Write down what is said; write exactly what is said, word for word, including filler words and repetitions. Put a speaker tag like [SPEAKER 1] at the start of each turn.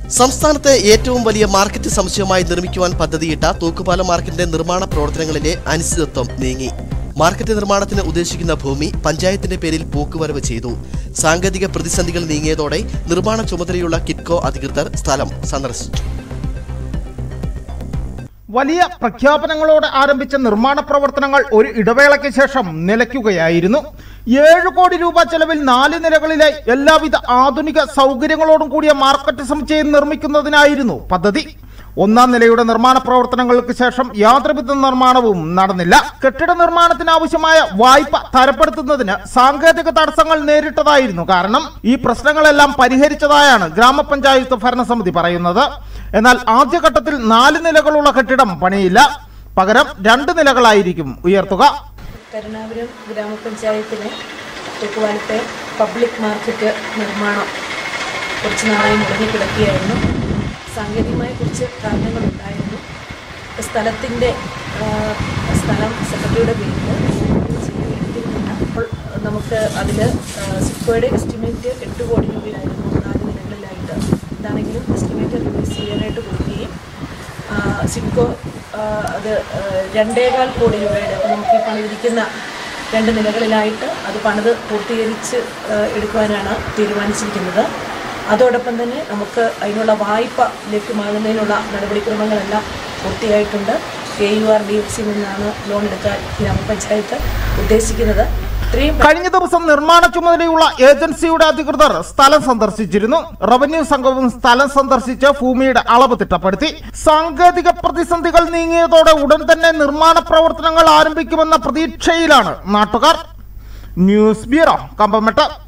[SPEAKER 1] സംസ്ഥാനത്തെ ഏറ്റവും വലിയ മാർക്കറ്റ് സമുച്ചയമായി നിർമ്മിക്കുവാൻ പദ്ധതിയിട്ട തൂക്കുപാലം മാർക്കറ്റിന്റെ നിർമ്മാണ പ്രവർത്തനങ്ങളിലെ അനിശ്ചിതത്വം നീങ്ങി. മാർക്കറ്റ് നിർമ്മാണത്തിന് ഉദ്ദേശിക്കുന്ന ഭൂമി പഞ്ചായത്തിന്റെ പേരിൽ പോക്കുവരവ് ചെയ്തു. സാങ്കേതിക പ്രതിസന്ധികൾ നീങ്ങിയതോടെ നിർമ്മാണ ചുമതലയുള്ള കിറ്റ്കോ അധികൃതർ സ്ഥലം സന്ദർശിച്ചു.
[SPEAKER 2] വലിയ പ്രഖ്യാപനങ്ങളോടെ ആരംഭിച്ച നിർമ്മാണ പ്രവർത്തനങ്ങൾ ഒരു ഇടവേളയ്ക്ക് ശേഷം നിലയ്ക്കുകയായിരുന്നു. ഏഴ് കോടി രൂപ ചെലവിൽ നാല് നിലകളിലെ എല്ലാവിധ ആധുനിക സൗകര്യങ്ങളോടും കൂടിയ മാർക്കറ്റ് സമുച്ചയം നിർമ്മിക്കുന്നതിനായിരുന്നു പദ്ധതി. ഒന്നാം നിലയുടെ നിർമ്മാണ പ്രവർത്തനങ്ങൾക്ക് ശേഷം യാതൊരുവിധ നിർമ്മാണവും നടന്നില്ല. കെട്ടിട നിർമ്മാണത്തിനാവശ്യമായ വായ്പ തരപ്പെടുത്തുന്നതിന് സാങ്കേതിക തടസ്സങ്ങൾ നേരിട്ടതായിരുന്നു കാരണം. ഈ പ്രശ്നങ്ങളെല്ലാം പരിഹരിച്ചതായാണ് ഗ്രാമപഞ്ചായത്ത് ഭരണസമിതി പറയുന്നത്. എന്നാൽ ആദ്യഘട്ടത്തിൽ നാല് നിലകളുള്ള കെട്ടിടം പണിയില്ല, പകരം രണ്ട് നിലകളായിരിക്കും ഉയർത്തുക.
[SPEAKER 3] കരുണാപുരം ഗ്രാമപഞ്ചായത്തിലെ തൂക്കുപാലത്തെ പബ്ലിക് മാർക്കറ്റ് നിർമ്മാണം കുറച്ച് നാളായി മുടങ്ങിക്കിടക്കുകയായിരുന്നു. സാങ്കേതികമായ കുറച്ച് കാരണങ്ങളുണ്ടായിരുന്നു. സ്ഥലത്തിൻ്റെ സ്ഥലം സെക്രട്ടറിയുടെ പേരിൽ എടുത്തിരുന്നില്ല. അപ്പോൾ നമുക്ക് അതിൽ സിക്കോയുടെ എസ്റ്റിമേറ്റ് എട്ട് കോടി രൂപയായിരുന്നു നാല് നിലകളിലായിട്ട്. ഇതാണെങ്കിലും എസ്റ്റിമേറ്റ് റിലീസ് ചെയ്യാനായിട്ട് കൊടുക്കുകയും സിക്കോ അത് രണ്ടേകാൽ കോടി രൂപയുടെ നമുക്ക് ഈ പണിതിരിക്കുന്ന രണ്ട് നിലകളിലായിട്ട് അത് പണിത് പൂർത്തീകരിച്ച് എടുക്കുവാനാണ് തീരുമാനിച്ചിരിക്കുന്നത്. അതോടൊപ്പം തന്നെ നമുക്ക് അതിനുള്ള വായ്പ ലഭ്യമാകുന്നതിനുള്ള നടപടിക്രമങ്ങളെല്ലാം പൂർത്തിയായിട്ടുണ്ട്. A U R D F സിയിൽ നിന്നാണ് ലോൺ എടുക്കാൻ ഗ്രാമപഞ്ചായത്ത് ഉദ്ദേശിക്കുന്നത്.
[SPEAKER 2] കഴിഞ്ഞ ദിവസം നിർമ്മാണ ചുമതലയുള്ള ഏജൻസിയുടെ അധികൃതർ സ്ഥലം സന്ദർശിച്ചിരുന്നു. റവന്യൂ സംഘവും സ്ഥലം സന്ദർശിച്ച് ഭൂമിയുടെ അളവ് തിട്ടപ്പെടുത്തി. സാങ്കേതിക പ്രതിസന്ധികൾ നീങ്ങിയതോടെ ഉടൻ തന്നെ നിർമ്മാണ പ്രവർത്തനങ്ങൾ ആരംഭിക്കുമെന്ന പ്രതീക്ഷയിലാണ് നാട്ടുകാർ. News bureau, കമ്പമേട്ട്.